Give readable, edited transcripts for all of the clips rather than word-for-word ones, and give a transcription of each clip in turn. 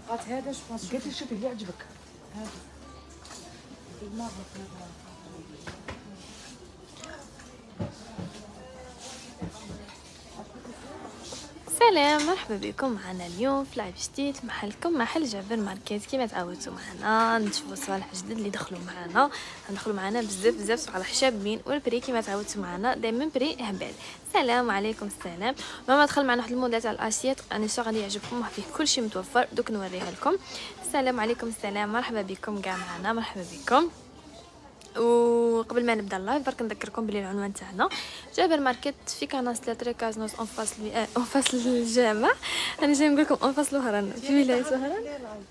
بقات هذا جو بونس. قلت شوفي اللي عجبك. هذا المره سلام، مرحبا بكم معنا اليوم في لايف جديد في محلكم محل جابر ماركت. كيما تعودتوا معنا نشوفوا صالح جدد اللي دخلوا معنا بزاف صالح شابين، والبري كيما تعودتوا معنا دائما بري هبال. السلام عليكم. السلام. ماما دخل معنا واحد الموديل تاع الاسيات ان شاء الله يعجبكم، فيه كلشي متوفر دوك نوريها لكم. السلام عليكم. السلام، مرحبا بكم كاع معنا، مرحبا بكم. وقبل ما نبدا اللايف برك نذكركم بلي العنوان تاعنا جابر ماركت في كاناس 3 كازنوس اون فاس الجامع. انا جاي نقول لكم اون فاس وهران في ولايه وهران.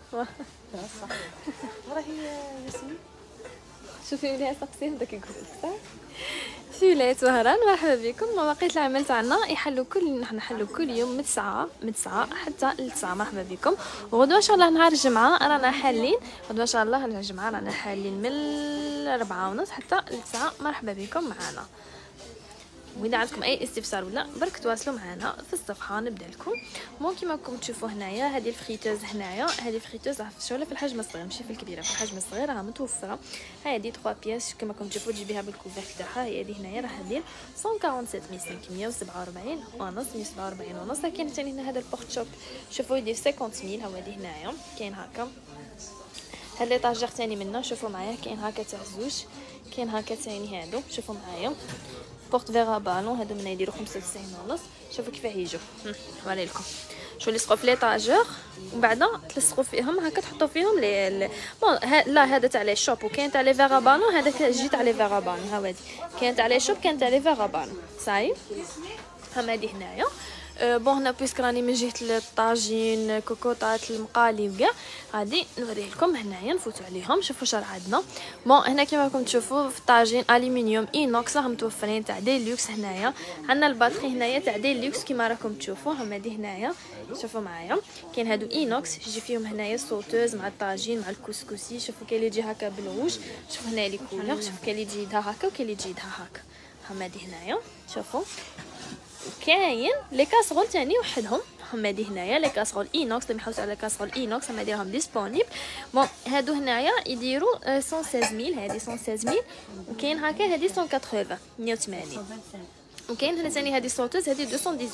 راهي ياسمين شوفي ولايه سقسيه داك يقول صح في ولايه وهران. مرحبا بكم. مواقيت العمل تاعنا نحن نحلوا كل يوم من 9 حتى ل 9. مرحبا بكم. وغدوه ان شاء الله نهار الجمعه رانا حالين، غدوه ان شاء الله نهار الجمعه رانا حالين من 4:30 حتى ل 9. مرحبا بكم معنا. واذا عندكم اي استفسار ولا برك تواصلوا معنا في الصفحه نبدا لكم. كيما راكم تشوفوا هنايا هذه الفريتوز، هذه الفريتوز شغله في الحجم الصغير ماشي في الكبيره، في الحجم الصغير راها متوفره. هذه 3 بياس كما راكم تشوفوا تجيبيها بالكوفرت تاعها. هذه هنايا راح دير 147547 ونص 147 ونص. كاين ثاني هنا هذا البورت شوب شوفوا يدير 50000. هو هذه هنايا كاين هكا هاد لي طاجير ثاني منه شوفوا معايا. كاين هكا تاع زوج، كاين هكا ثاني هادو شوفوا معايا بورت فيغا بالون هادو من يديروا 95 ونص. شوفوا كيفاه يجوا نوري لكم. شو لصقوا في لي طاجير ومن بعد تلصقوا فيهم هكا تحطوا فيهم لي لا هذا تاع لي شوب وكاين تاع لي فيغا بالون. هذا جي تاع لي فيغا بالون ها هادي كاين تاع لي شوب كاين تاع لي فيغا بالون صاي. هما هادي هنايا هنا بيسك راني من جهه الطاجين كوكوطات المقالي وكاع غادي نوريه لكم هنايا نفوتوا عليهم. شوفوا شرع عندنا هنا كيما راكم تشوفوا في طاجين الومنيوم اينوكس راهم متوفرين تاع دي لوكس. هنايا عندنا الباتري هنايا تاع دي لوكس كيما راكم تشوفوا هما دي هنايا. شوفوا معايا كاين هادو اينوكس يجي فيهم هنايا صوتوز مع الطاجين مع الكسكسي. شوفوا كاين اللي يجي هكا بالروج، شوفوا هنا لي كولور، شوفوا كاين اللي يجي يدها هكا وكاين اللي يجي يدها هكا. هما دي هنايا شوفوا. كاين لي كاسرول تاني وحدهم هما دي هنايا لي كاسرول اينوكس اللي يحوسوا على كاسرول اينوكس هما ديرهم ديسپونيبل. هادو هنايا يديروا 116000. هادي 116000 وكاين هكا هادي 180 وكاين هنا ثاني هذه صوتوز هذه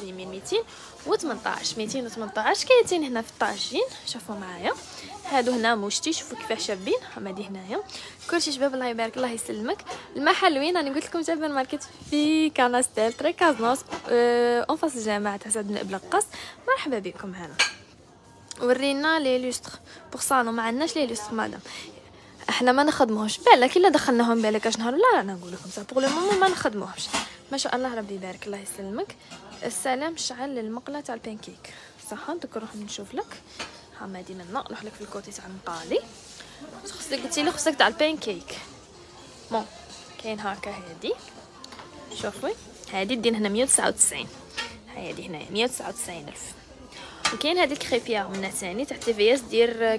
218 كاين هنا في الطاجين. شوفوا معايا هادو هنا موشتي شوفوا كيفاه شابين هما دي هنايا كلشي شباب. الله يبارك الله يسلمك. المحل وين راني قلت لكم جابر ماركت في كاناستيل تري كازنوس اون فاس الجامعه تاع سعد بن ابلقاس. مرحبا بكم هنا. ورينا لي لوستر بوغ صالو ما عندناش لي لوستر مادام احنا ما نخدموهمش بالك الا دخلناهم بالك اش نهار لا انا نقول لكم صح بوغ لو مومون ما نخدموهمش. ما شاء الله ربي يبارك الله يسلمك. السلام شعل المقله تاع البانكيك صح. دوك نروح نشوف لك هما دي منا نروح لك في الكوتي تاع المقالي. خصك قلتي لي خصك تاع البانكيك كاين هكا هادي شوفي هادي دين هنا 199. هادي هنا 199,000. وكاين هذه الكريبيير من ثاني تاع تي في اس دير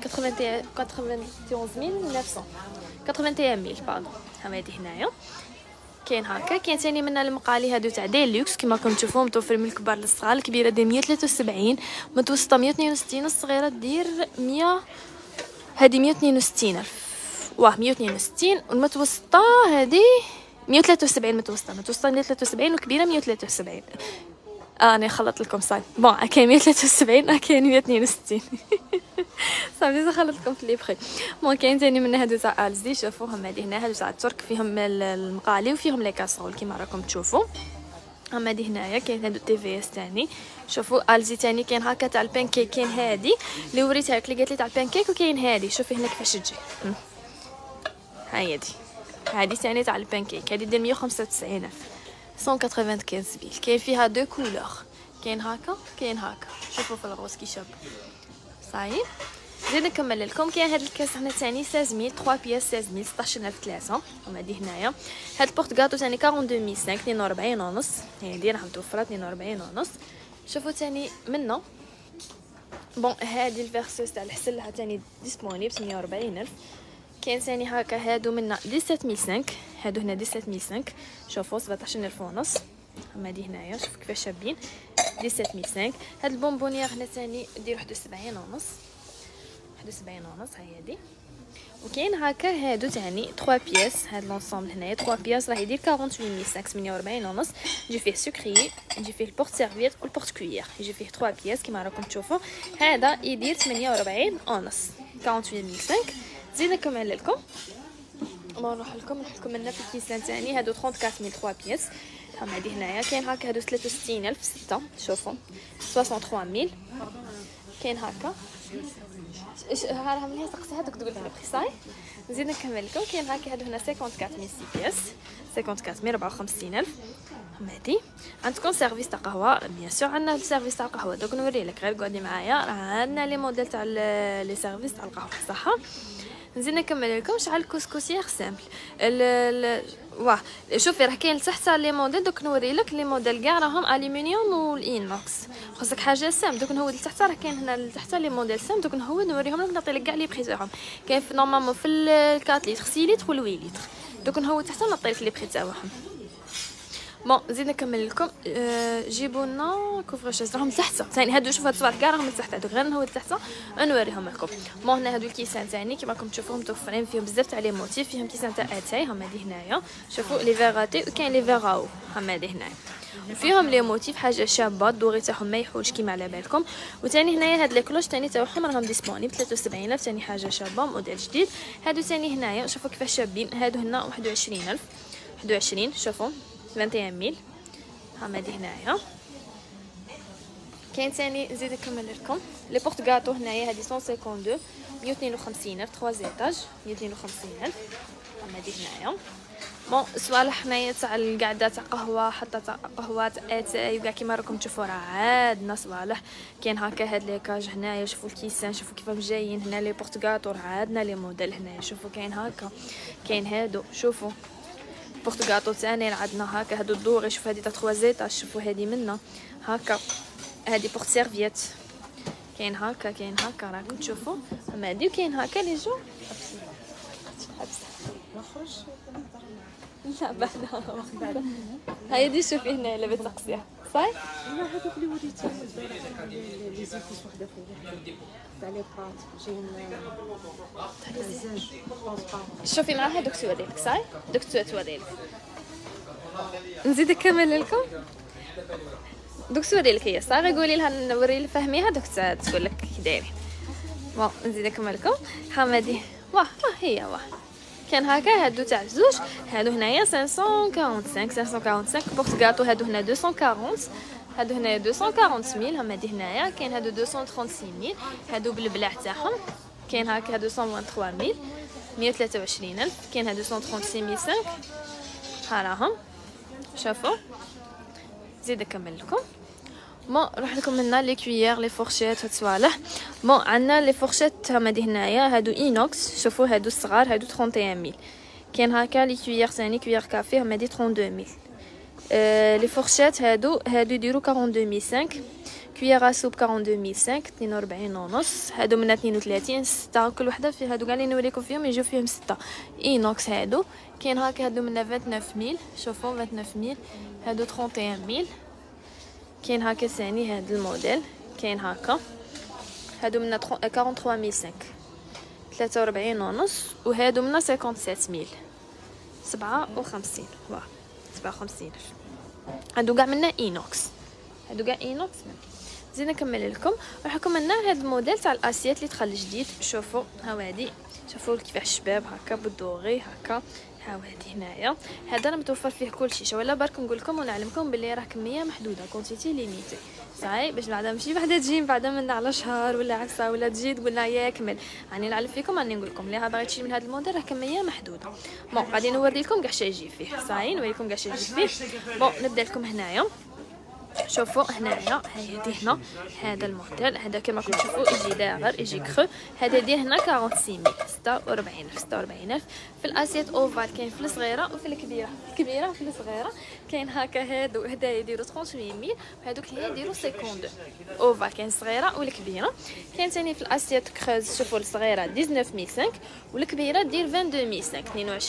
81900 باردون. هما هادي هنايا كاين هكا. كاين ثاني من المقالي هادو تاع دي لوكس كما راكم تشوفوا متوفرين من الكبار للصغار. الكبيره دير 173 متوسطه 162 الصغيره دير 100 هذه 162,000 162 والمتوسطه هذه 173 متوسطه 173 والكبيره 173. انا خلطت لكم صاي كاين 173 كاين 162 صافي خلطت لكم في لي بخي. كاين ثاني من هادو تاع الزي شوفوا هما هادي هنا هادو تاع الترك فيهم المقالي وفيهم لي كاسرول كيما راكم تشوفوا. هما دي هنايا كاين هادو تي في اس ثاني شوفوا الزي ثاني كاين هكا تاع البانكيك. كاين هادي اللي وريتها لك اللي قالت لي تاع البانكيك وكاين هادي شوفي هنا كيفاش تجي. هاي هادي ثاني تاع البانكيك هادي دير 195,000 195 بيل. كاين فيها دو كولور كاين هكا كاين هكا شوفوا في الغوص كي شاب صاي. زيد نكمل لكم. كاين هاد الكاس هنا ثاني 16000 3 بياس 16000 16300. هما دي هنايا. هاد البورت غاتو ثاني 42005 42 ونص. هادي راح متوفره 42 ونص. شوفوا ثاني منه هادي الفيرسوس تاع الحسل ثاني ديسپونيبل 48,000. كاين ثاني هكا هادو منا 17005 هادو هنا 17005 شوفوا 17,000 ونص. هما دي هنايا شوفوا كيفاش شابين 17005. هاد البونبونيير هنا ثاني دير 71 ونص. 71 ونص هي هادي. وكاين هكا هادو تاني 3 بياس. هاد لونسومبل هنايا 3 بياس راه يدير 48548 ونص. يجي فيه سكري، يجي فيه البورت سيرفيت والبورت كويير، يجي فيه 3 بياس كيما راكم تشوفوا. هذا يدير 48 ونص 48500. زيد نكمل لكم نروح لكم لنا في الكيسان تاني. هادو 34000 3 بياس. هادي هنايا كاين هكا هادو 63000 6. شوفوا 63000. كاين هكا ها من هي تقصي هذوك تقول لي بخي صاي. نزيد نكمل لكم. كاين هكا هادو هنا 54000 6 بياس 54054 هادي. عندكم سيرفيس تاع قهوه بيان سور. عندنا سيرفيس تاع قهوه دوك نوري لك، غير قعدي معايا. راه عندنا لي موديل تاع لي سيرفيس تاع القهوه صح. نزيد نكمل لكم شحال الكسكسيير سامبل. واه شوفي راه كاين تحت لي موديل دوك نوري لك لي موديل كاع راهم الومنيوم والانوكس. خاصك حاجه سام دوك نهود لتحت. راه كاين هنا لتحت لي موديل سام دوك نهود نوريهم لك نعطي لك كاع لي بري تاعهم. كاين في نورمالمون في 4 لتر 6 لتر و 8 لتر دوك نهود تحت نعطي لك لي بري تاعهم. بون زيد نكمل لكم. جيبوا لنا كوفرشاز راهم تحت ثاني. هادو شوفوا هاد الصوالح كاع راهم تحت هادو غير نهود تحت نوريهم لكم. بون هنا هادو الكيسان ثاني كيما راكم تشوفوهم متوفرين فيهم بزاف تاع لي موتيف. فيهم كيسان تاع اتاي هم هادي هنايا. شوفوا لي فيغاتي وكاين لي فيغاو هم هادي هنايا. وفيهم لي موتيف حاجه شابه. الدوري تاعهم ما يحوش كيما على بالكم. وثاني هنايا هاد لي كلوش ثاني تاعهم راهم ديسپونيبل 73000 ثاني حاجه شابه موديل جديد. هادو ثاني هنايا شوفوا كيفاش شابين. هادو هنا 21000 21 شوفوا 21000 هادي هنايا. كاين ثاني نزيد نكمل لكم لي بورت غاتو هنايا هادي 152 152000 3 ايطاج 152000 هادي هنايا. بون صوالح هنايا تاع القعده تاع قهوه حتى تاع قهوه اتاي وكاع كيما راكم تشوفوا راه عندنا صوالح. كاين هكا هاد لي كاج هنايا. شوفوا الكيسان شوفوا كيفاش جايين هنا لي بورت غاتو. راه عندنا لي موديل هنايا. شوفوا كاين هكا كاين هادو. شوفوا بورت غاتو ثاني عندنا هكا هادو الدوري. شوفوا هادي تاع 3 ايطاج. شوفوا هادي منا هكا هادي بورت سيرفيت. كاين هكا راكم تشوفوا اما هادي. وكاين هكا لي جو نخرج لا بعدا هاي دي. شوفي هنا لاباس تقصيها صاي. لا هذوك اللي وريتي البارح لي زيكوس وحده فوق وحده تاع لي برات جايين مزاج. شوفي مع هذوك توريلك صاي. دوك توريلك. نزيد نكمل لكم دوك توريلك هي صاي. قولي لها نوري لها فهميها دوك تقول لك كي دايرين. بون نزيد نكمل لكم حمادي. واه هي واه كان هكا هادو تاع زوج. هادو هنايا 545 بورت غاتو. هادو هنا 240. هادو هنا 240000 هم هادي هنايا. كاين هادو 226000 هادو بالبلاع تاعهم. كاين هكا هادو 123000 123000. كاين هادو 136500 ها راهم شوفوا. زيد نكمل لكم. بون نروح لكم هنا لي كويير لي فورشيت هاد الصوالح. بون عندنا لي فورشيت هما هنايا هادو اينوكس. شوفوا هادو الصغار هادو 31000. كاين هكا لي كويير ثاني كويير كافي هما 32000. لي فورشيت هادو يديروا 42005. كويير اسوب 42005 42 ونص. هادو من 32 6 كل وحده في هادو كاع اللي نوريكم فيهم يجيو فيهم 6 اينوكس هادو. كاين هكا هادو من 29000. شوفوا 29000 هادو 31000. كاين هكا ثاني هاد الموديل. كاين هكا هادو من 43005 43 ونص. وهادو من 57000 57 واه 57000. هادو كاع منا اينوكس. هادو كاع اينوكس. زيد نكمل لكم راح لكم لنا هاد الموديل تاع الاسيات اللي دخل جديد. شوفوا هاوادي. شوفوا كيفاش شباب هكا بالدوغي هكا. هاوادي هنايا هذا راه متوفر فيه كلشي. ولا برك نقول لكم ونعلمكم باللي راه كميه محدوده كونتيتي ليميتي صاي. باش بعدا ماشي وحده تجي بعدا من على شهر ولا عكسه ولا تجي تقول لنا يكمل. راني نعلم فيكم راني نقول لكم اللي باغي تشري من هذا الموديل راه كميه محدوده. بون غادي نوري لكم كاع شي يجي فيه صاي. نوريكم كاع شي يجي فيه. بون نبدا لكم هنايا. شوفوا هنايا هادي هنا هذا الموديل هذا كما راكم تشوفوا يجي داغر يجي كرو. هذا ديال هنا 46000 46000 في الاسيات اوفال. كاين في الصغيره وفي الكبيره وفي الصغيره. كاين هكا هادو هدايا يديروا 38000 وهذوك اللي يديروا 52 اوفال. كاين الصغيره والكبيره. كاين ثاني في الاسيات كروز. شوفوا الصغيره 19500 والكبيره دير 22005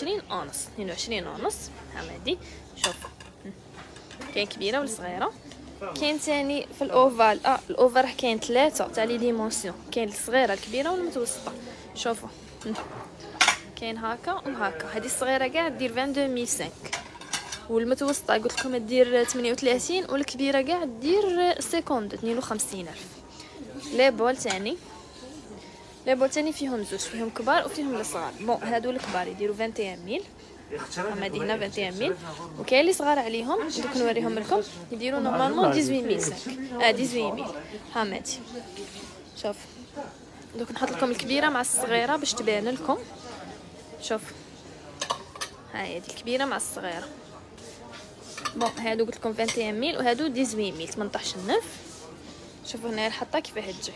22 ونص ها هادي. شوفوا كاين كبيره والصغيره كاين ثاني في الاوفال. الاوفال راه كاين 3 تاع لي ديمونسيون، كاين الصغيره الكبيره والمتوسطه. شوفوا كاين هكا وهكا. هذه الصغيره كاع دير 22005 والمتوسطه قلت لكم دير 38 والكبيره كاع دير 52000. لي بول ثاني فيهم زوج، فيهم كبار وفيهم الصغار. بون هادو الكبار يديروا 21000 هما هنا 21000 وكاين اللي صغار عليهم دوك نوريهم لكم يديروا نورمالمون 18000 هاماتي. شوف دوك نحط لكم الكبيره مع الصغيره باش تبان لكم. شوف هاي هذه الكبيره مع الصغيره. بون هادو قلت لكم 21000 وهادو 18000. شوفوا هنا الحطه كيفاه تجي،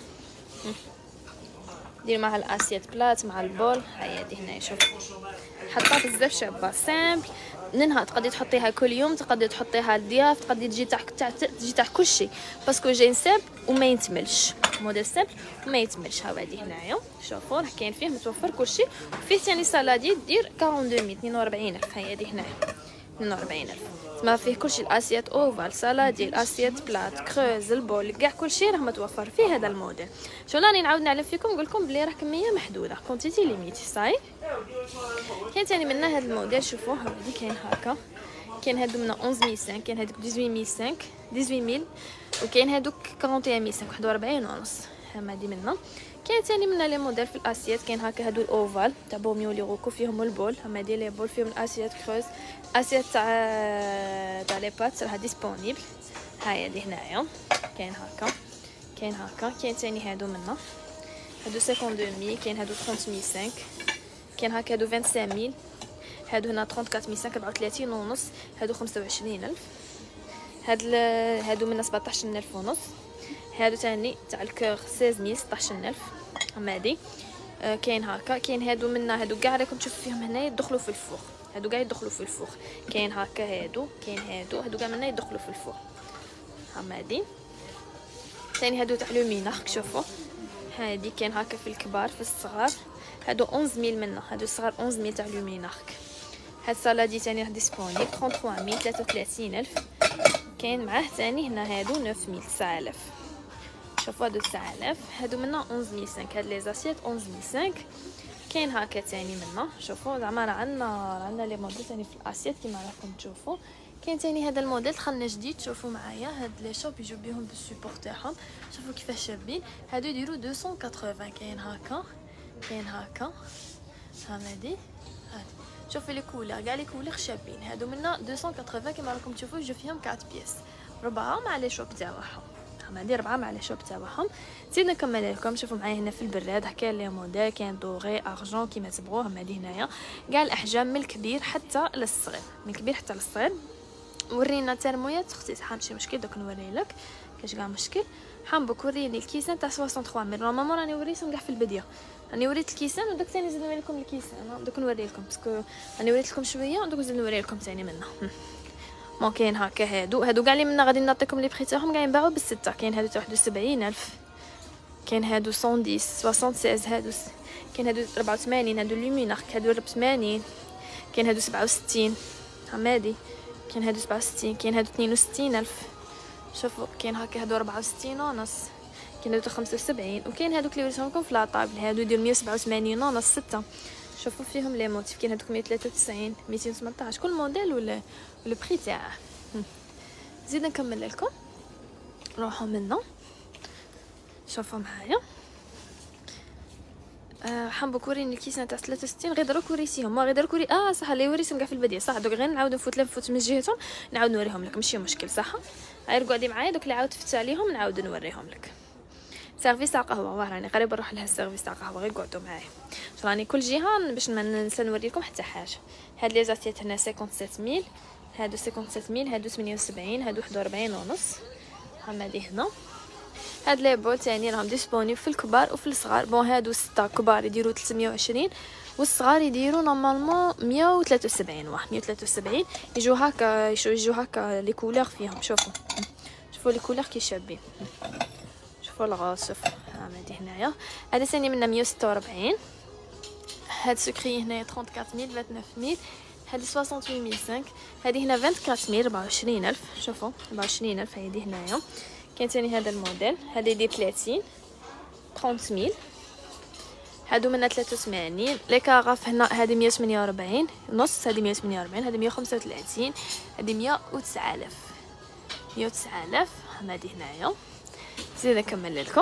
دير معها الاسيات بلات مع البول. هاي هذه هنا شوف حطها بزاف شابه سامبل. منها تقدري تحطيها كل يوم، تقدري تحطيها للضياف، تقدري تجي تاع كل شيء باسكو جاي سامبل وما يتملش، موديل سامبل وما يتملش. ها هذه هنايا شوفوا راه كاين فيه متوفر كل شيء. وفيه ثاني صالادي دير 42000 هاي هذه هنايا 42000 ما فيه كلشي. الاسيات اوفال، سالادي، الاسيات بلات، كروز، البول، كاع كلشي راه متوفر فيه هذا الموديل. شو راني نعاود نعلم فيكم نقول لكم بلي راه كميه محدوده، كونتيتي ليميتي صاي. كاين ثاني منا هذا الموديل. شوفوا هذه كاين هكا، كاين هادو من 11500، كاين هذوك 18000 وكاين هذوك 41500 41 ونص. هما دي منا. كاين ثاني منا لي موديل في الاسيات. كاين هكا هادو الاوفال تاع بوميو لي غوكو فيهم البول. هما دي لي بول فيهم الاسيات كروز، اسيات تاع لي بات راه ديسپونيبل. هاي هذه هنايا كاين هكا كاين ثاني هادو منا هادو 52000. كاين هادو 30500. كاين هكا هادو 25000. هادو هنا 34500 34 ونص. هادو 25000. هادو من 17000 ونص. هادو ثاني تاع الكور 16000 16000 هما هادي. كاين هكا كاين هادو منا هادو كاع راكم تشوفوا فيهم هنا يدخلوا في الفوق. هادو كاع يدخلوا في الفوق. كاين هكا هادو كاين هادو كاع منا يدخلوا في الفوق. هما هادي ثاني هادو تاع لومينارك. شوفوا هادي كاين هكا في الكبار في الصغار. هادو 11000 منا، هادو الصغار 11000 تاع لومينارك. هاد الصالادي ثاني راه ديسپونيبل 33000 33000. كاين معاه ثاني هنا هادو 9000 9000. شوفوا هادو 9000 هادو منا 11500. هاد لي زاسيات 11500. كاين هكا ثاني منا. شوفوا زعما راه عندنا لي موديل ثاني في الاسيات كيما راكم تشوفوا. كاين ثاني هذا الموديل دخلنا جديد. شوفوا معايا هاد لي شوب يجوا بهم بالسيبور تاعهم. شوفوا كيفاش شابين. هادو يديروا 280. كاين هكا هادي شوفوا لي كولور كاع لي كولور شابين. هادو منا 280 كيما راكم تشوفوا يجوا فيهم 4 بياس 4 مع لي شوب تاعهم. هادي 4 مع لي شوب تاعهم. نزيد نكمل لكم. شوفوا معايا هنا في البراد كاين لي موديل، كاين دوغي ارجون كيما تبغوه. هادي هنايا كاع الاحجام من الكبير حتى للصغير، من الكبير حتى للصغير. ورينا ترمويات اختي ماشي مشكل دوك نوري لك كاش كاع مشكل. حنبك وريني الكيسان تاع 63 ملل. نورمالمون راني وريتهم كاع في البدايه، راني وريت الكيسان ودوك ثاني زيد نوري لكم الكيسان. دوك نوري لكم باسكو راني وريت لكم شويه ودوك زيد نوري لكم ثاني منه. مون كاين هكا هادو كاع اللي منا غادي نعطيكم لي بري تاعهم كاع ينباعوا بالسته. كاين هادو تاع 71000. كاين هادو 110 76. هادو كاين هادو 84. هادو لومينارك هادو 80. كاين هادو 67 هادي. كاين هادو 67. كاين هادو 62000. شوفوا كاين هكا هادو 64 ونص. كاين هادو 75. وكاين هادوك اللي وريتهم لكم في لاطابل هادو يديروا 187 ونص 6. شوفوا فيهم لي موتيف. كاين هادوك 193 218 كل موديل ولا البري تاعه. زيد نكمل لكم نروحوا منا. شوفوا معايا حنبك وريني الكيسان تاع 63 غير دروك وريتيهم ما غير دروك وري صح اللي وريتهم كاع في البدايه صح. دوك غير نعاود نفوت من جهتهم نعاود نوريهم لك ماشي مشكل صح. غير قعدي معايا دوك اللي عاود فت عليهم نعاود نوريهم لك. سيرفيس تاع قهوه واه راني قريبه نروح لها السيرفيس تاع قهوه غير قعدوا معايا راني كل جهه باش ما ننسى نوريكم حتى حاجه. هاد لي زاسيات هنا 57000. هادو 57000. هادو 78. هادو 41 ونص. هما دي هنا. هاد لي بول ثاني راهم ديسپونيبل في الكبار وفي الصغار. بون هادو 6 كبار يديروا 320 والصغار يديروا نورمالمون 173. واه 173 يجوا هكا لي كولور فيهم. شوفوا لي كولور كي شابين. شوفوا الغاز شوفوا هادي هنايا. هذا ثاني منا 146. هاد سكري هنايا 34000 29000. هذه 68005. هذه هنا 24000 24000. شوفوا 24000 هذه هنايا. كاين ثاني هذا الموديل، هذا يدير 30000. هادو منا 83. لي كاغاف هنا هذه 148 ونص، هذه 148، هذه 135، هذه 109000. 109000 هذه هنايا. زيد نكمل لكم.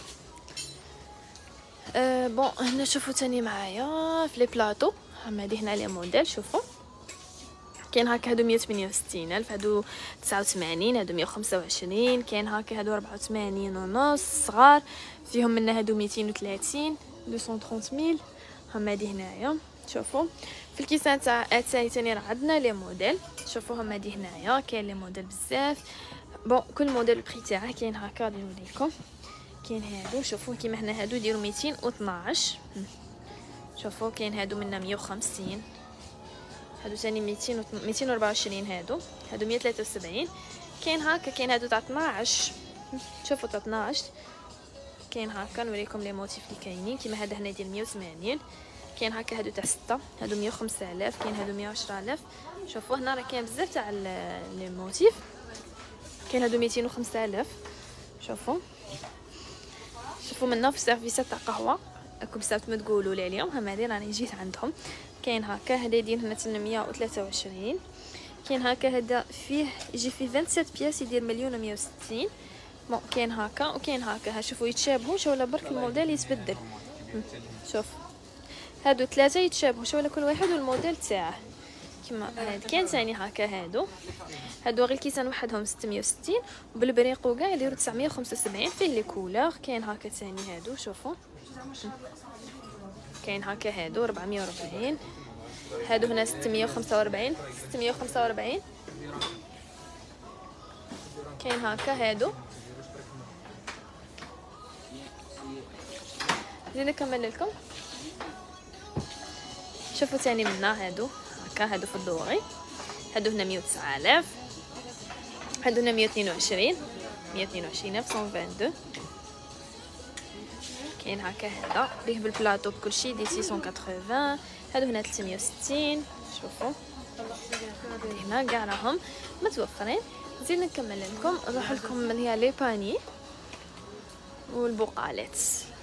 بون هنا شوفوا تاني معايا في لي بلاطو. هذه هنا لي موديل. شوفوا كاين هكا هادو 168000، هادو 89، هادو 125. كاين هكا هادو 84 ونص صغار، فيهم منا هادو 230 230000. هادي هنايا. شوفوا في الكيسان تاع اتاي تاني راه عندنا لي موديل. شوفوا هادي هنايا كاين لي موديل بزاف. بون كل موديل البري تاعه. كاين هكا نوريكم. كاين هادو شوفوا كيما هنا هادو يديروا 212. شوفوا كاين هادو منا 150، هادو ثاني 224، هادو 173. كاين هكا كاين هادو تاع 12. شوفوا تاع 12 كاين هكا. نوريكم لي موتيف اللي كاينين. كيما هذا هنا يدير 180. كاين هكا هادو تاع 6، هادو 105000. كاين هادو 110000. شوفوا هنا راه كاين بزاف تاع لي موتيف. كاين هادو 205000. شوفوا منا في السيرفيسات تاع قهوه راكم بزاف ما تقولوا لي عليهم. هادي راني جيت عندهم. كاين هكا هذا يدير هنا 823. كاين هكا هذا فيه يجي فيه 27 بياس يدير 1,160,000. بون كاين هكا وكاين هكا. شوفوا يتشابهوا ولا برك الموديل يتبدل. شوف هادو ثلاثه يتشابهوا ولا كل واحد والموديل تاعه كيما هاد. كاين ثاني هكا هادو غير كيسان وحدهم 660 وبالبريق وكاع يديروا 975 فيه لي كولور. كاين هكا ثاني هادو. شوفوا كاين هكا هادو 440. هادو هنا 645. كاين هكا هادو. زيد نكمل لكم. شوفوا ثاني منا هادو هكا. هادو في الدوري. هادو هنا 109,000. هادو هنا 122 122,122. كاين هكا هذا ليه بالبلاطو بكلشي دي 680. هادو هنا 360. شوفوا هنا كاع راهم متوفرين. زيد نكمل لكم. نروح لكم من هي لي باني والبقالات.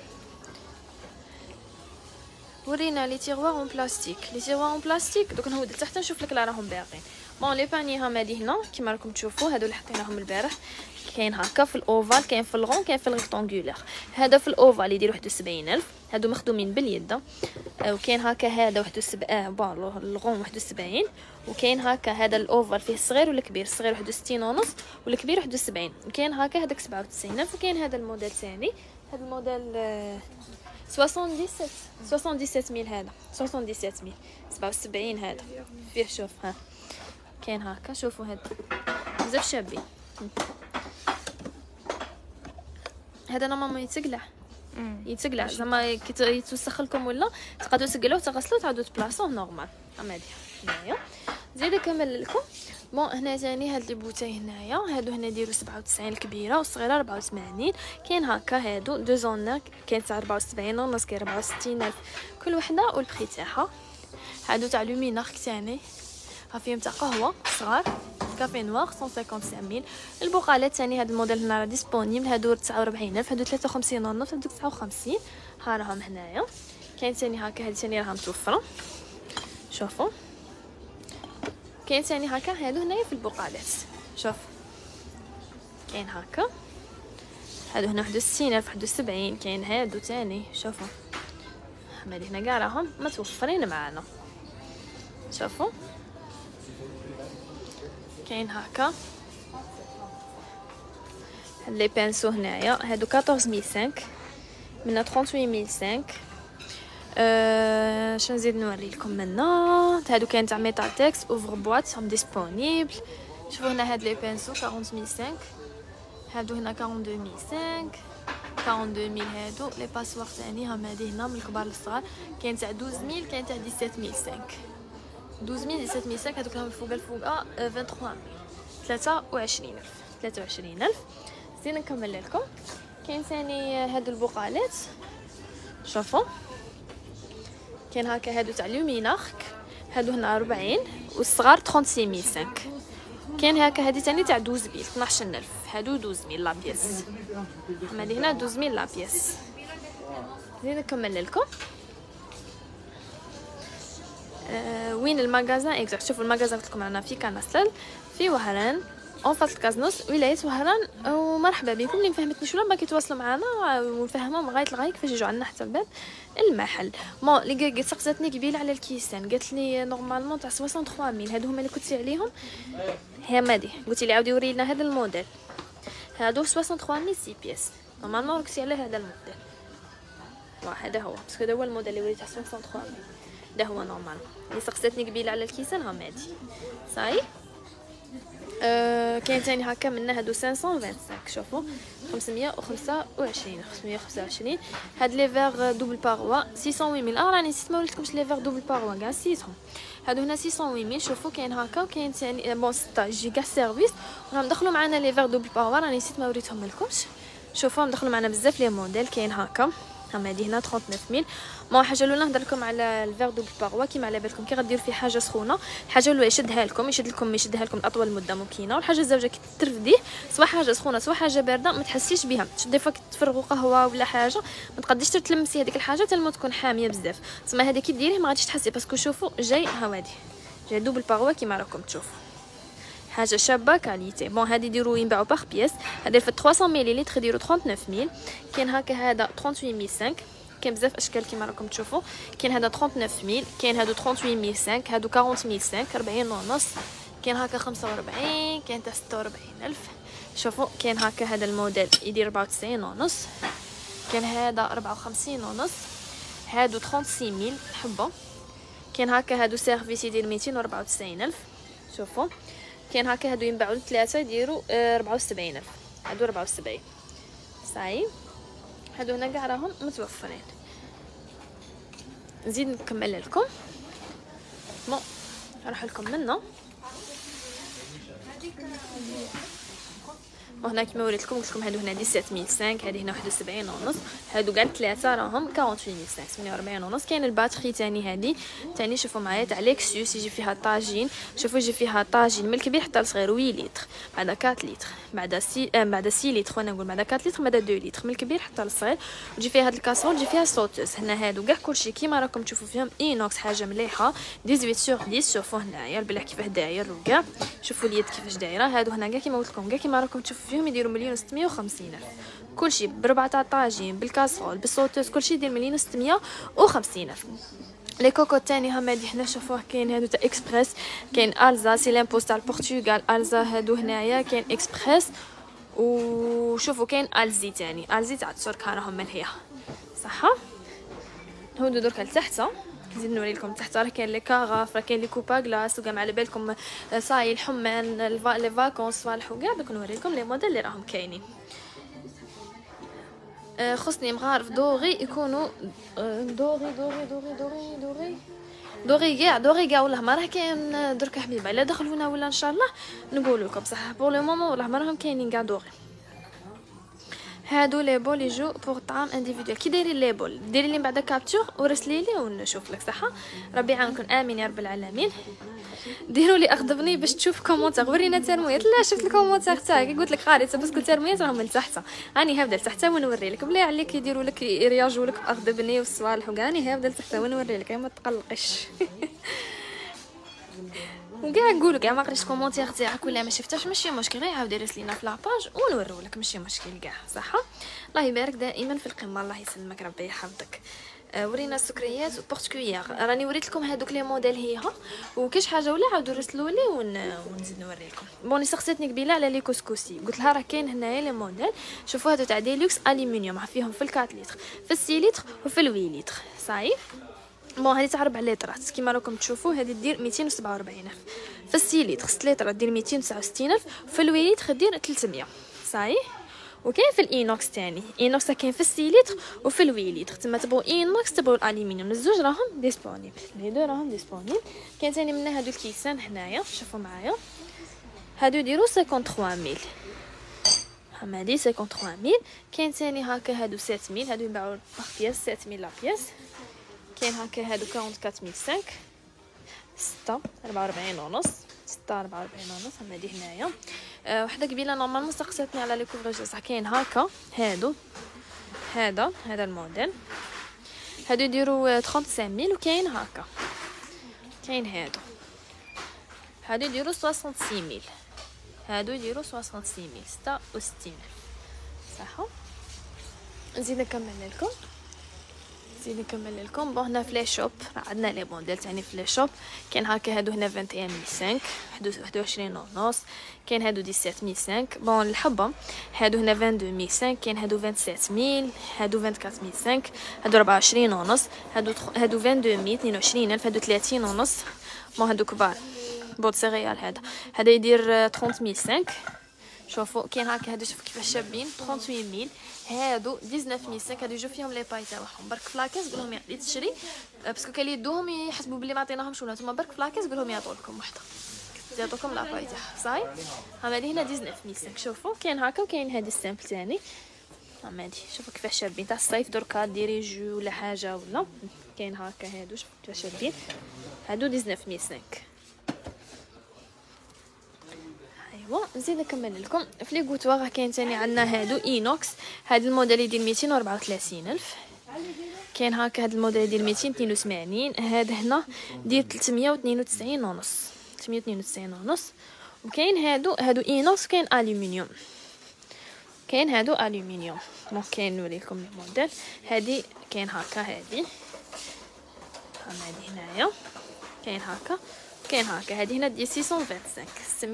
ورينا لي تيغوار اون بلاستيك. لي تيغوار اون بلاستيك دوك نهود تحت نشوف لك لا راهم باقين. بون لي باني هادي هنا كيما راكم تشوفوا. هادو اللي حطيناهم البارح. كاين هكا في الاوفال، كاين في الغون، كاين في الريكتانغولار. هذا في الاوفال يدير 71,000. هادو مخدومين باليد. وكاين هكا هذا 71. بون الغون 71. وكاين هكا هذا الاوفال فيه الصغير والكبير. الصغير 61 ونص والكبير 71. وكاين هكا هذاك 97,000. وكاين هذا الموديل ثاني. هذا الموديل 77000. هذا 77000 77. هذا فيه شوف ها كاين هكا. شوفوا هذا بزاف شابين. هذا نورمالمون يتقلع زعما كي يتوسخ لكم ولا تقعدوا تقلوه تغسلوه تعاودوا تبلاصوه نورمال. هادي هنايا. زيد نكمل لكم. بون هنا ثاني هاد لي بوتاي هنايا. هادو هنا يديروا 97 الكبيره والصغيره 84. كاين هكا هادو دو زون. كاين تاع 74 ونص، كاين 64,000 كل وحده والبري تاعها. هادو تاع لومينارك ثاني فيهم تاع قهوه صغار كافي نوار 155,000. البقالات ثاني هاد الموديل هنا راه ديسپونيبل. هادو 49,000. هادو 53 ونص. هادو 59. ها راهم هنايا. كاين ثاني هكا. هادي ثاني راها متوفره. شوفوا كاين ثاني هكا. هادو هنايا في البقالات. شوف كاين هكا. هادو هنا 61,000 71. كاين هادو ثاني. شوفوا هادي هنا كاع راهم متوفرين معانا. شوفوا كاين هكا هاد لي بانسو هنايا. هادو 14005 منا 38005. شنو نزيد نوري لكم منا. هادو كاين تاع ميتال تكس اوفر بواط هم ديسپونيبل. شوفوا هنا هاد لي بانسو 40005. هادو هنا 42005 42000. هادو لي باسوار ثاني هم هادي هنا من الكبار للصغار. كاين تاع 12000. كاين تاع 17005 12000 17005. هادوك راهم الفوق 23000 23,000. زين نكمل لكم. كاين ثاني هادو البقالات. شوفوا كاين هكا هادو تاع لومينارك. هادو هنا 40 والصغار 36500. كاين هكا هادي تاني تاع 12000 12000. هادو 12000 لا بيس. هادي هنا 12000 لا بيس. زيد نكمل لكم. وين المغازان اكزاكت. شوفوا المغازان قلت لكم رانا في كنسل في وهران اون فاس الكازنوس ولايه وهران. ومرحبا بكم. اللي مفهمتنيش ولا باغي يتواصلوا معنا ونفهمهم لغايه كيفاش يجوا عندنا حتى الباب المحل. بون اللي سقساتني قبيله على الكيسان قالت لي نورمالمون تاع 63000. هادو هما اللي كنتي عليهم. هي مادي قلتي لي عاودي وري لنا هذا الموديل. هادو 63000 سي بيس. نورمالمون كنتي على هذا الموديل. هذا هو باسكو هذا هو الموديل اللي وريت تاع 63000. ده هو نورمال. اللي سقساتني قبيله على الكيسان ها مادي صاي. كاين تاني هكا منا هادو 525. شوفوا 525 هاد لي فيغ دوبل باروا 608000. راني نسيت ما وريتكمش لي فيغ دوبل باروا كاع نسيتهم. هادو هنا 608000. شوفوا كاين هكا وكاين تاني بون 16 كاع سيرفيس. راهم دخلوا معنا لي فيغ دوبل باروا راني نسيت ما وريتهم لكمش. شوفوا راهم دخلوا معنا بزاف لي موديل. كاين هكا هادي هنا 39000. ما حاجه الاولى نهضر لكم على الفيغ دوبل باروا. كيما على بالكم كي غديروا فيه حاجه سخونه الحاجه الاولى يشدها لكم اطول مده ممكنه. والحاجه الزوجه كي ترفديه سواء حاجه سخونه سواء حاجه بارده ما تحسيش بها. دي فوا تفرغوا قهوه ولا حاجه ما تقديش تلمسي هذيك الحاجه تلمو تكون حاميه بزاف. تسمى هذه كي ديريه ما غاديش تحسي باسكو شوفوا جاي هاودي جاي دوبل باروا كيما راكم تشوفوا حاجه شابه كاليتي. بون هادي يديروا ينباعوا باغ بياس. هذا في 300 مليلتر يديروا 39000. كاين هكا هذا 38005. كاين بزاف اشكال كيما راكم تشوفوا. كاين هذا 39000. كاين هادو 38005. هادو 40005 40 ونص. كاين هكا 45. كاين تاع 46000. شوفوا كاين هكا هذا الموديل يدير 94 ونص. كاين هذا 54 ونص. هادو 36000 حبه. كاين هكا هادو سيرفيس يدير 294000. شوفوا كاين هكا هادو ينباعوا ثلاثه يديروا 74000. هادو 74 صاي. هادو هنا كاع راهم متوفرين. نزيد نكمل لكم. بون نروح لكم منا. وهنا كيما وريتكم قلت لكم هادو هنا 17500. هذه هنا 71 ونص. هادو كاع ثلاثه راهم 48500 48 ونص. كاين الباتري تاني هذه تاني شوفوا معايا تاع ليكسيوس يجي فيها طاجين. شوفوا يجي فيها طاجين من الكبير حتى الصغير 8 لتر بعد 4 لتر بعد 6 لتر وانا نقول بعد 4 لتر بعد 2 لتر من الكبير حتى الصغير. وتجي فيها هاد الكاسرول تجي فيها صوتوس. هنا هادو كاع كلشي كيما راكم تشوفوا فيهم اينوكس حاجه مليحه 18/10. شوفوا هنايا البلع كيفاه داير وكاع شوفوا اليد كيفاش دايره. هادو هنا كاع كيما قلت لكم كاع كيما راكم تشوفوا فيهم يديروا 1,650,000. كلشي بربعة طاجين بالكاسرول بالصوتوس كلشي يدير 1,650,000. لي كوكو تاني هم هادي حنا شوفوه. كاين هادو تاع اكسبريس. كاين الزا سي لامبوست تاع البرتغال. الزا هادو هنايا كاين اكسبريس. وشوفوا كاين الزي تاني الزي تاع الترك راهم ملهيه صح. هودو درك لتحت نزيد نوري لكم تحت. راه كاين لي كاغاف راه كاين لي كوبا غلاس وكاع على بالكم صاي الحمان لي فاكونس صالح وكاع. دوك نوري لكم لي موديل اللي راهم كاينين. خصني مغارف دوغي يكونوا دوغي كاع والله ما راه كاين درك حبيبه الا دخلونا ولا ان شاء الله نقول لكم بصح بور لو مومون والله ما راهم كاينين كاع دوغي. هادو لي بول يجو بوغ طعام انديفيدوال. كي دايرين لي بول ديري لي بعدا كابتور ورسلي لي ونشوف لك صح. ربي يعاونكم امين يا رب العالمين. ديروا لي اغضبني باش تشوف كومونتير. ورينا ترمويات. لا شفت الكومونتير تاعك قلت لك قاريت باسكو ترمويات راهم لتحت. راني هابده لتحت ونوري لك بلا عليك يديروا لك يرياجوا لك اغضبني والصوالح وكاع. راني هابده لتحت ونوري لك ما تقلقش. وكاع نقولوا كاع ما قريتش كومونتير تاعك ولا ما شفتهاش ماشي مشكل. غير عاودي راسلينا في لاباج ونوريو لك ماشي مشكل كاع صح. الله يبارك دائما في القمه. الله يسلمك ربي يحفظك. ورينا السكريات بورتكويير. راني وريت لكم هذوك لي موديل هيها وكاش حاجه ولا عاودوا رسلوا لي ونزيد نوري لكم. بوني سقسيتني قبيله على لي كسكسي قلت لها راه كاين هنايا لي موديل. شوفوا هادو تاع ديلوكس الومنيوم فيهم في 4 لتر في 6 لتر وفي 8 لتر صاي. بون هذه تاع 4 لترات كيما راكم تشوفوا. هذه دير 247,000 في 6 لتر 6 لتر دير 269,000 في 8 لتر دير 300 صاي. وكاين في الاينوكس تاني اينوكس كاين في 6 لتر وفي 8 لتر. تما تبغوا اينوكس تبغوا الالومنيوم الزوج راهم ديسپونيبل. لي دو راهم ديسپونيبل. كاين تاني من هادو الكيسان هنايا شوفوا معايا. هادو يديروا 53,000 هادي 53,000. كاين تاني هكا هادو 7,000. هادو يباعوا باغ بياس 7,000 لا بياس. كاين هكا هادو 44,500 6 44 ونص، 6 44 ونص. هادي هنايا وحده قبيله نورمالمون سقساتني على لي كوفراج صح. كاين هكا هادو، هذا الموديل هادو يديروا 35000. وكاين هكا، كاين هادو يديروا 66000. هادو يديروا 66000 66000 صح. نزيد نكمل لكم بون. هنا في لي شوب عندنا لي موديل تاني في لي شوب. كاين هكا هادو هنا 21500 21 ونص. كاين هادو 17500 بون الحبه. هادو هنا 22500. كاين هادو 27000. هادو 24500. هادو 24 ونص. هادو 22000 22000. هادو 30 ونص. بون هادو كبار بوت سيريال. هذا يدير 30500. شوفوا كاين هكا هادو شوفوا كيفاش شابين 38000. هادو 19500. هادو يجوا فيهم لي باي تاعهم برك فلاكاس. قول لهم يعطي تشري باسكو كان يدوهم يحسبوا بلي ما عطيناهمش ولا نتوما برك فلاكاس. قول لهم يعطوا لكم وحده يعطوكم لا باي تاعها صاي. هادي هنا 19500. شوفوا كاين هكا وكاين هادي السامبل ثاني. هادي شوفوا كيفاش شابين تاع الصيف دركا ديري جو ولا حاجه ولا. كاين هكا هادو شوفوا كيفاش شابين. هادو 19500. نزيد نكمل لكم في لي غوتوار. كاين ثاني عندنا هادو اينوكس. هذا الموديل يدير 234000. كاين هكا هذا الموديل يدير 282. هذا هنا دير 392 ونص 392 ونص. وكاين هادو اينوكس. كاين الومنيوم. كاين هادو الومنيوم. ممكن نوريكم الموديل. هادي كاين هكا هادي هنايا. كاين هكا كاين هكا. هذه هنا دي 625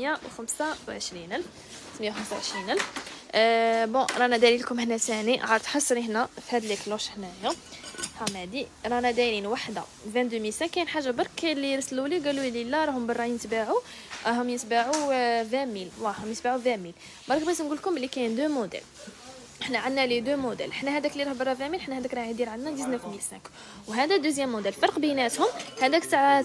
625000 625000. بون رانا دايرين لكم هنا ثاني عاد حصري هنا في هاد لي كلوش هنايا. هادي رانا دايرين وحده 22500. كاين حاجه برك اللي رسلوا لي قالوا لي لا راهم برا يتباعوا. هم يتباعوا 20000. راهم يتباعوا 20000. برك بغيت نقول لكم اللي كاين دو موديل. حنا عندنا لي دو موديل. حنا هذاك اللي راه برا 20000. حنا هذاك راه يدير عندنا 19500. وهذا دوزيام موديل. الفرق بيناتهم هذاك تاع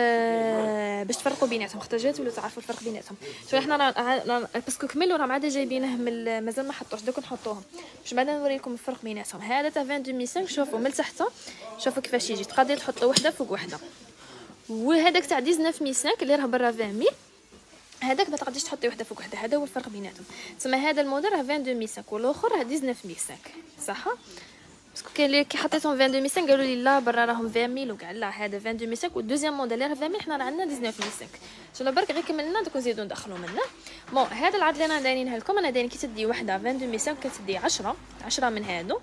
باش تفرقوا بيناتهم اختجات ولا تعرفوا الفرق بيناتهم. شوف حنا باسكو كملوا راهم عاد جايبينه مازال ما حطوش دوك نحطوهم باش بعدا نوري لكم الفرق بيناتهم. هذا تاع 22500. شوفوا من تحت شوفوا كيفاش يجي. تقدر تحطوا وحده فوق وحده. وهذاك تاع 19500 اللي راه برا 20000 هذاك ما تقدريش تحطي وحده فوق وحده. هذا هو الفرق بيناتهم. تسمى هذا الموديل راه 22500 والاخر راه 19500 صح. باسكو كاين اللي كي حطيتهم 22500 قالوا لي لا برا راهم 20000 وكاع. لا هذا 22500 والدوزيام موديل راه 20000. حنا راه عندنا 19500. شنو برك غير كملنا دوك نزيدو ندخلوا منه. بون هذا العرض اللي انا دايرينها لكم. انا دايرين كي تدي وحده 22500 كتدي 10 من هادو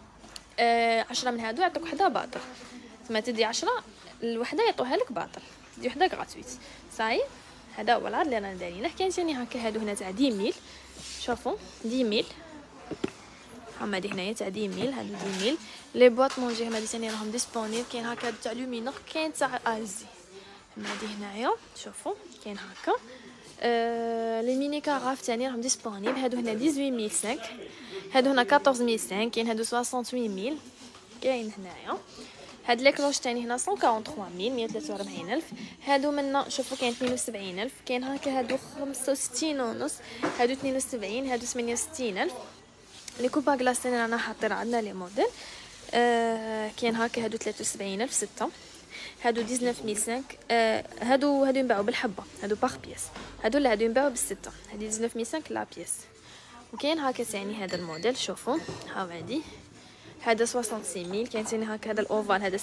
10 من هادو يعطوك وحده باطل. تما تدي 10 الوحده يعطوها لك باطل. تدي وحده غراتويت صاي. هذا هو العرض اللي رانا دايرينه. كاين ثاني هكا هادو هنا تاع 10000. شوفوا 10000 هادي هنايا تاع 10000. هادو 10000 لي بواط مونجي هادي ثاني راهم ديسپونيبل. كاين هكا تاع لومينور. كاين تاع الزي هادي هنايا. شوفوا كاين هكا لي ميني كاراف ثاني راهم ديسپونيبل. هادو هنا 18500. هادو هنا 14500. كاين هادو 68000. كاين هنايا هاد لي كلوش تاني هنا 143000 143000. هادو منا شوفوا كاين 72000. كاين هكا هادو 65 ونص. هادو 72. هادو 68000. لي كوبا كلاص تاني رانا حاطين عندنا لي موديل. كاين هكا هادو 73000 6. هادو 19500. هادو ينباعوا بالحبه. هادو باغ بيس. هادو لا هادو ينباعوا بالسته. هادي 19500 لا بيس. وكاين هكا ثاني هذا الموديل. شوفوا هاو هادي هذا 66000. كاين ثاني هكا هذا الاوفال هذا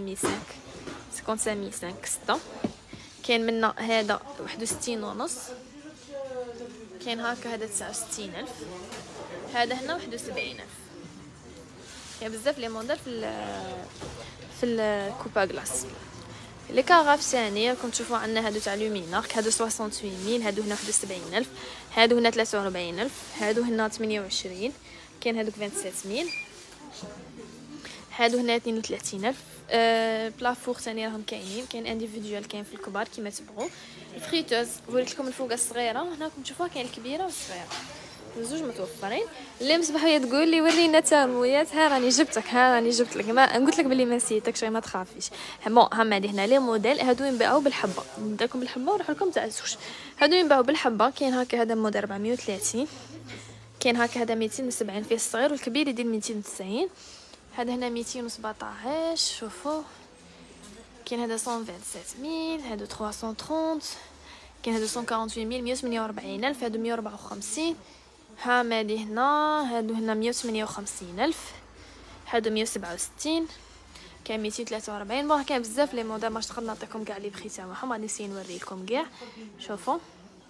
55005 6. كاين منا هذا 61 ونص. كاين هكا هذا 69000. هذا هنا 71000. كاين بزاف لي موديل في الكوبا غلاس. لي كاغاف ثاني راكم تشوفوا عندنا هادو تاع لومينارك. هادو 68000. هادو هنا 71000. هادو هنا 43000. هادو هنا 28. كاين هادوك 27000. هادو هنا 32000. بلافور ثاني راهم كاينين. كاين انديفيدوال كاين في الكبار كيما تبغوا. الفريتوز وريت لكم الفوق الصغيره. هنا راكم تشوفوها كاين الكبيره والصغيره زوج متوفرين. اللي مصباحيه تقول لي ورينا ترمويات. ها راني جبت لك ما قلت لك بلي ما نسيتكش ما تخافيش. بون هادي هنا لي موديل. هادو ينباعوا بالحبه. نديركم بالحبه ونروح لكم تاع الزوج. هادو ينباعوا بالحبه. كاين هكا هذا موديل 430. كاين هكا هذا 270 فيه الصغير والكبير يدير 290. هذا هنا 217. شوفوا كاين هذا 127000 هادو 330 كاين هادو 148000 148000 هادو 154 ها مالي هنا هادو هنا 158000 هادو 167 كاين 243 بون كاين بزاف لي موديل باش نقدر نعطيكم كاع لي بخي تاعهم غادي نسي نوريكم كاع شوفوا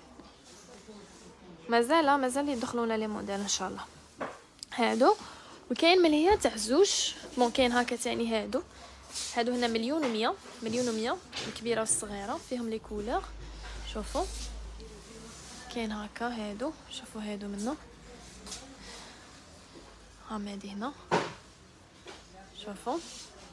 مازال يدخلونا لي موديل ان شاء الله هادو وكاين من هي تاع زوج بون كاين هكا تاني هادو هنا 1,100,000 الكبيره والصغيره فيهم لي كولور شوفوا كاين هكا هادو شوفوا هادو منه ها مادي هنا شوفوا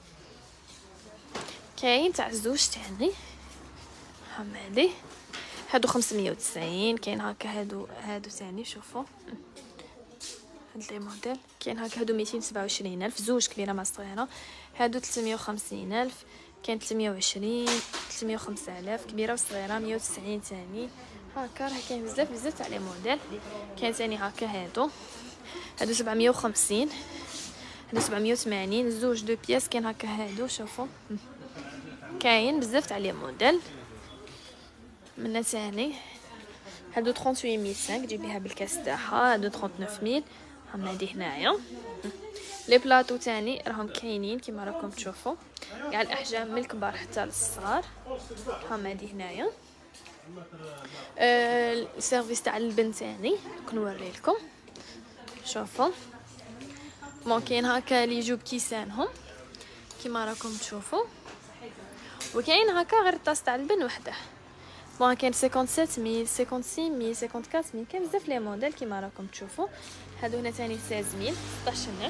كاين تاع زوج تاني ها مادي هادو 590 كاين هكا هادو تاني شوفوا هاد لي موديل كاين هكا هادو 227,000 زوج كبيره مع صغيره هادو 350,000 كاين 320 305,000 كبيره وصغيره 190 تاني هكا راه كاين بزاف تاع لي موديل كاين تاني هكا هادو 750 هادو 780 زوج دو بياس كاين هكا هادو شوفوا كاين بزاف تاع لي موديل من تاني هادو 38500 تجيبيها بالكاس تاعها هادو 39000 ها هادي هنايا لي بلاطو تاني راهم كاينين كيما راكم تشوفوا كاع الاحجام من الكبار حتى للصغار ها هادي هنايا السيرفيس تاع البنت تاني كنوري لكم شوفوا ممكن هكا لي يجوا بكيسانهم كيما راكم تشوفوا وكاين هكا غير الطاس تاع البن وحده بون كاين 57000 56000 54000 كاين بزاف لي موديل كيما راكم تشوفوا هادو هنا ثاني 16000 16000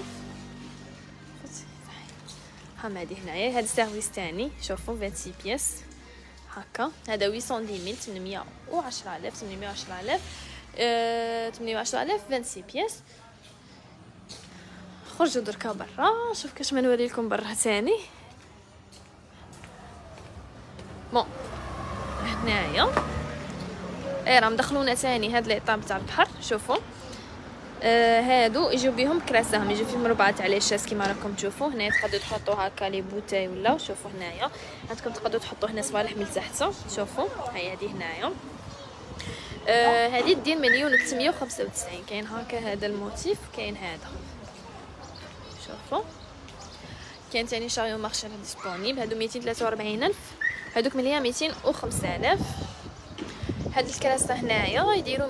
ها هادي هنايا هاد السيرفيس تاني شوفوا 26 بياس هكا هذا 810000 810,000 810,000 810,000 26 بياس خرجوا دركا برا شوف كاش ما نوري لكم برا ثاني بون هنايا راهم دخلونا ثاني هاد لي طاب تاع البحر شوفوا هادو يجيو بهم كراسهم يجيو فيهم ربعه تاع لي شاس كيما راكم تشوفوا هنايا تقدروا تحطوا هكا لي بوتاي ولا شوفوا هنايا عندكم تقدروا تحطوا هنا صوالح من تحت شوفوا هاي هذه هنايا هذه دير 1,995,000 كاين هكا هذا الموتيف كاين هذا شوفوا كاين ثاني شاريو مارشال ديسپونيبل هادو 243,000 هادوك مليا 205,000 هاد الكراسه هنايا يديروا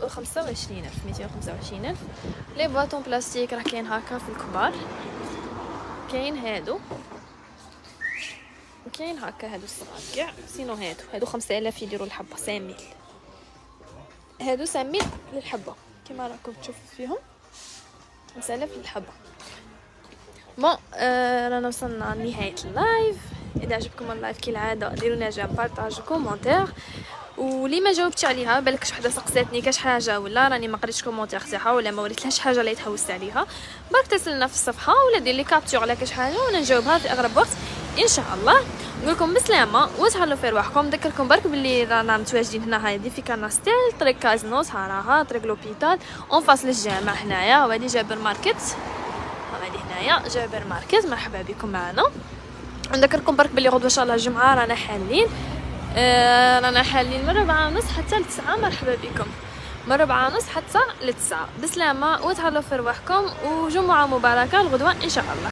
225,000 لي بواطون بلاستيك راه كاين هكا في الكبار كاين هادو وكاين هكا هادو الصغار كاع سينو هادو 5,000 يديروا الحبه 5,000 هادو 5,000 للحبه كيما راكم تشوفوا فيهم 5,000 للحبه بون رانا وصلنا لنهايه اللايف اذا عجبكم اللايف كالعاده ديروا لنا جيم بارطاج كومونتير ولي ما جاوبتش عليها بالك شي وحده سقساتني كاش حاجه ولا راني ما قريتش كومونتير تاعها ولا ما وريتلهاش حاجه اللي تحوست عليها برك ترسلنا في الصفحه ولا دير لي كابتور على كاش حاجه وانا نجاوبها في اغرب وقت ان شاء الله نقول لكم بسلامه وتهلاو في رواحكم نذكركم برك باللي رانا متواجدين هنا هادي في كاناستيل طريق كازنوس راها طريق لوبيتال اون فاس للجامع هنايا وهادي جابر ماركت هادي هنايا جابر ماركت مرحبا بكم معنا نذكركم برك باللي غدوه ان شاء الله الجمعه رانا حالين من 4:30 حتى ل 9 مرحبا بكم من 4:30 حتى ل 9 بسلامه وتهلاو في رواحكم وجمعه مباركه الغدوه ان شاء الله.